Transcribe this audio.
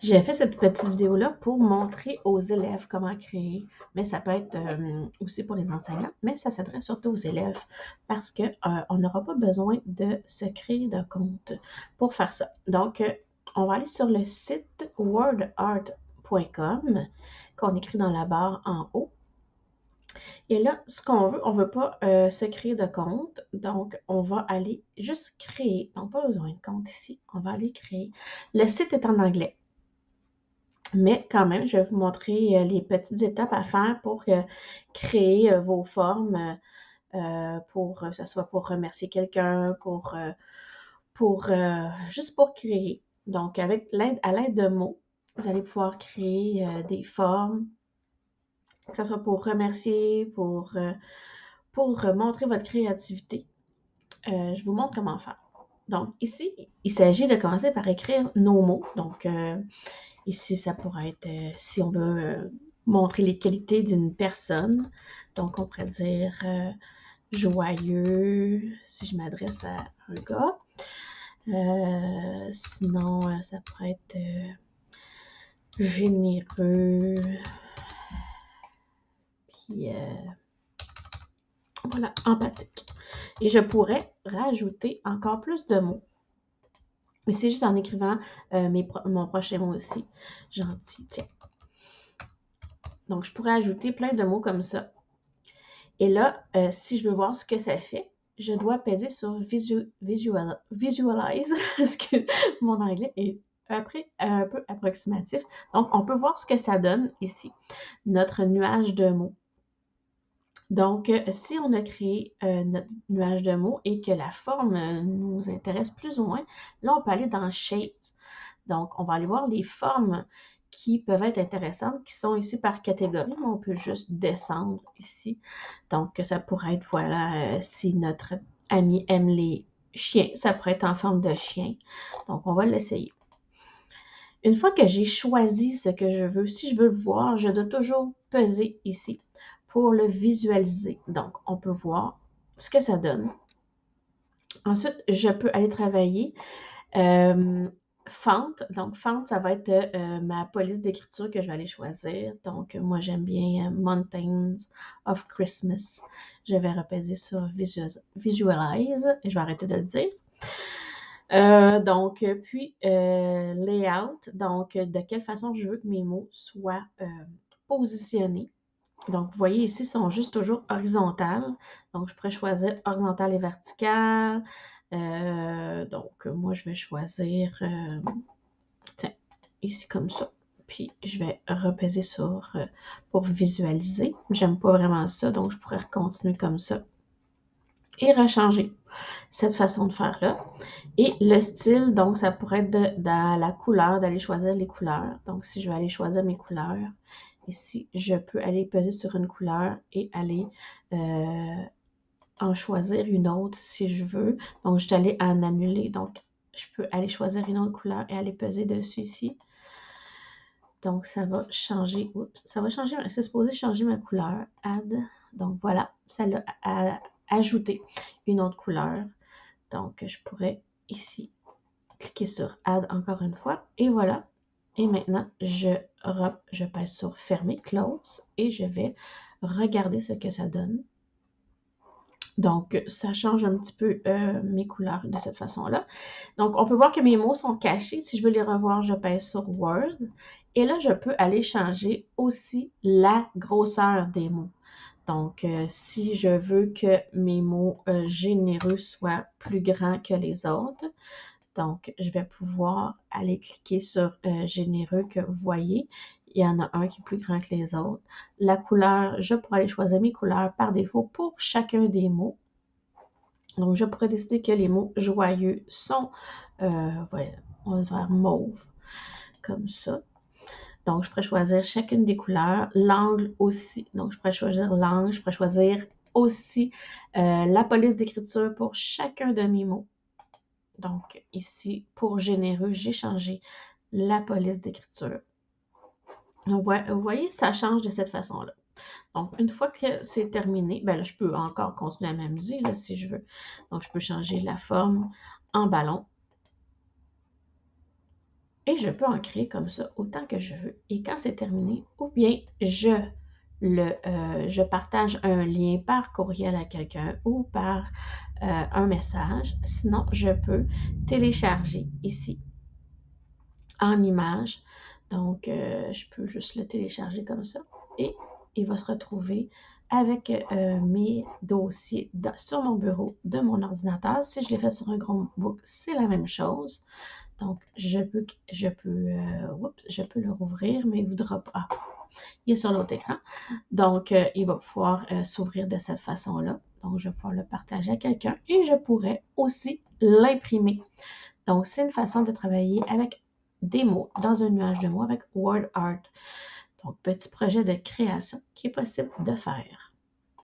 J'ai fait cette petite vidéo-là pour montrer aux élèves comment créer, mais ça peut être aussi pour les enseignants, mais ça s'adresse surtout aux élèves parce que on n'aura pas besoin de se créer de compte pour faire ça. Donc, on va aller sur le site wordart.com qu'on écrit dans la barre en haut. Et là, ce qu'on veut, on ne veut pas se créer de compte, donc on va aller juste créer. Donc, pas besoin de compte ici, on va aller créer. Le site est en anglais. Mais quand même, je vais vous montrer les petites étapes à faire pour créer vos formes, pour que ce soit pour remercier quelqu'un, juste pour créer. Donc, à l'aide de mots, vous allez pouvoir créer des formes, que ce soit pour remercier, pour montrer votre créativité. Je vous montre comment faire. Donc, ici, il s'agit de commencer par écrire nos mots. Donc, ici, ça pourrait être, si on veut montrer les qualités d'une personne, donc on pourrait dire joyeux, si je m'adresse à un gars. Sinon, ça pourrait être généreux, puis voilà, empathique. Et je pourrais rajouter encore plus de mots. Mais c'est juste en écrivant mon prochain mot aussi. Gentil, tiens. Donc, je pourrais ajouter plein de mots comme ça. Et là, si je veux voir ce que ça fait, je dois peser sur Visualize, parce que mon anglais est après un peu approximatif. Donc, on peut voir ce que ça donne ici, notre nuage de mots. Donc, si on a créé notre nuage de mots et que la forme nous intéresse plus ou moins, là, on peut aller dans Shapes. Donc, on va aller voir les formes qui peuvent être intéressantes, qui sont ici par catégorie, mais on peut juste descendre ici. Donc, ça pourrait être, voilà, si notre ami aime les chiens, ça pourrait être en forme de chien. Donc, on va l'essayer. Une fois que j'ai choisi ce que je veux, si je veux le voir, je dois toujours peser ici pour le visualiser. Donc, on peut voir ce que ça donne. Ensuite, je peux aller travailler Font. Donc, Font, ça va être ma police d'écriture que je vais aller choisir. Donc, moi, j'aime bien Mountains of Christmas. Je vais repaiser sur Visualize et je vais arrêter de le dire. Puis layout, donc de quelle façon je veux que mes mots soient positionnés. Donc, vous voyez ici, ils sont juste toujours horizontales. Donc, je pourrais choisir horizontal et vertical. Donc, moi, je vais choisir, tiens, ici comme ça. Puis, je vais repaiser sur pour visualiser. J'aime pas vraiment ça, donc je pourrais continuer comme ça. Et rechanger cette façon de faire-là. Et le style, donc, ça pourrait être dans la couleur, d'aller choisir les couleurs. Donc, si je vais aller choisir mes couleurs, ici, je peux aller peser sur une couleur et aller en choisir une autre si je veux. Donc, je suis allée en annuler. Donc, je peux aller choisir une autre couleur et aller peser dessus ici. Donc, ça va changer. Oups, ça va changer. C'est supposé changer ma couleur. Add. Donc, voilà. Ça l'a ajouté une autre couleur. Donc, je pourrais ici cliquer sur Add encore une fois. Et voilà. Et maintenant, je pèse sur Fermer, Close, et je vais regarder ce que ça donne. Donc, ça change un petit peu mes couleurs de cette façon-là. Donc, on peut voir que mes mots sont cachés. Si je veux les revoir, je pèse sur Word. Et là, je peux aller changer aussi la grosseur des mots. Donc, si je veux que mes mots généreux soient plus grands que les autres, donc, je vais pouvoir aller cliquer sur généreux que vous voyez. Il y en a un qui est plus grand que les autres. La couleur, je pourrais aller choisir mes couleurs par défaut pour chacun des mots. Donc, je pourrais décider que les mots joyeux sont, voilà, on va faire mauve, comme ça. Donc, je pourrais choisir chacune des couleurs. L'angle aussi. Donc, je pourrais choisir l'angle. Je pourrais choisir aussi la police d'écriture pour chacun de mes mots. Donc, ici, pour généreux, j'ai changé la police d'écriture. Donc, vous voyez, ça change de cette façon-là. Donc, une fois que c'est terminé, ben là, je peux encore continuer à m'amuser là, si je veux. Donc, je peux changer la forme en ballon. Et je peux en créer comme ça autant que je veux. Et quand c'est terminé, ou bien je partage un lien par courriel à quelqu'un ou par un message. Sinon, je peux télécharger ici en image. Donc, je peux juste le télécharger comme ça et il va se retrouver avec mes dossiers sur mon bureau de mon ordinateur. Si je l'ai fait sur un Chromebook, c'est la même chose. Donc, je peux le rouvrir, mais il ne voudra pas. Ah, il est sur l'autre écran. Donc, il va pouvoir s'ouvrir de cette façon-là. Donc, je vais pouvoir le partager à quelqu'un et je pourrais aussi l'imprimer. Donc, c'est une façon de travailler avec des mots dans un nuage de mots avec WordArt. Donc, petit projet de création qui est possible de faire.